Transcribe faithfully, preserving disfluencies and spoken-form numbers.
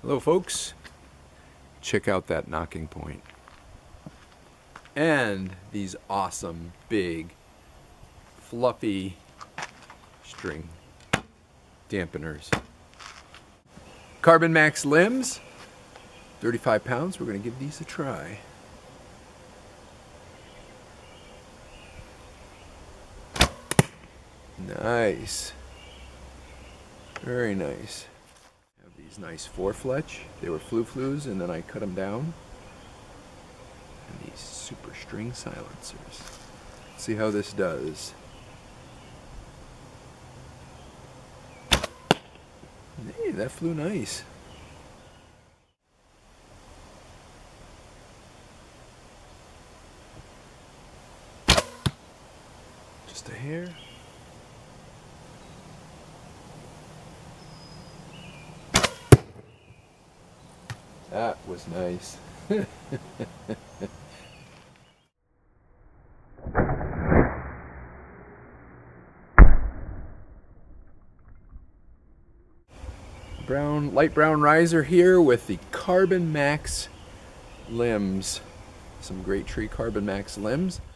Hello folks, check out that knocking point and these awesome big fluffy string dampeners. Carbon Max limbs, thirty-five pounds. We're going to give these a try. Nice, very nice. These nice four fletch. They were flu-flus and then I cut them down. And these super string silencers. Let's see how this does. Hey, that flew nice. Just a hair. That was nice. Brown, light brown riser here with the Carbon Max limbs. Some Greatree Carbon Max limbs.